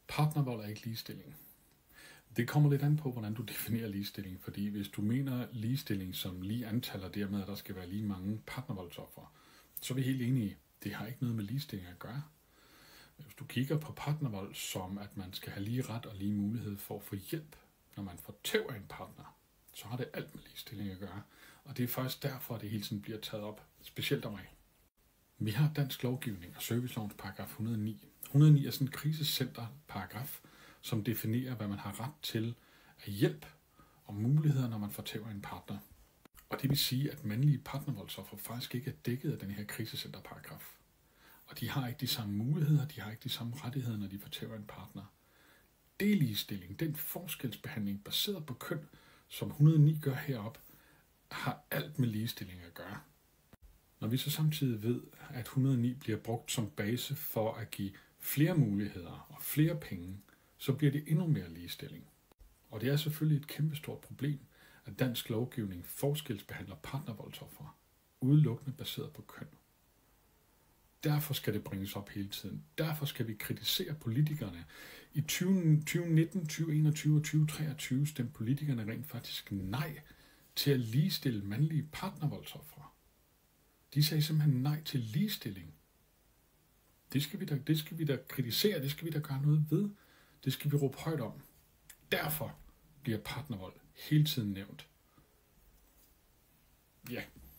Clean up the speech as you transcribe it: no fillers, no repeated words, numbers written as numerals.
Partnervold er ikke ligestilling. Det kommer lidt an på, hvordan du definerer ligestilling, fordi hvis du mener ligestilling som lige antal, og dermed at der skal være lige mange partnervoldsofre, så er vi helt enige. Det har ikke noget med ligestilling at gøre. Hvis du kigger på partnervold som, at man skal have lige ret og lige mulighed for at få hjælp, når man får tæv af en partner, så har det alt med ligestilling at gøre. Og det er faktisk derfor, at det hele tiden bliver taget op, specielt af mig. Vi har dansk lovgivning og servicelovens paragraf 109. 109 er sådan en krisecenterparagraf, som definerer, hvad man har ret til af hjælp og muligheder, når man får tæv af en partner. Og det vil sige, at mandlige partnervoldsoffer faktisk ikke er dækket af den her krisecenterparagraf. Og de har ikke de samme muligheder, de har ikke de samme rettigheder, når de får tæv af en partner. Det ligestilling, den forskelsbehandling baseret på køn, som 109 gør herop, har alt med ligestilling at gøre. Når vi så samtidig ved, at 109 bliver brugt som base for at give flere muligheder og flere penge, så bliver det endnu mere ligestilling. Og det er selvfølgelig et kæmpestort problem, at dansk lovgivning forskelsbehandler partnervoldsofre, udelukkende baseret på køn. Derfor skal det bringes op hele tiden. Derfor skal vi kritisere politikerne. I 2019, 2021 og 2023 stemte politikerne rent faktisk nej til at ligestille mandlige partnervoldsofre. De sagde simpelthen nej til ligestilling. Det skal vi da kritisere, det skal vi da gøre noget ved. Det skal vi råbe højt om. Derfor bliver partnervold hele tiden nævnt. Ja.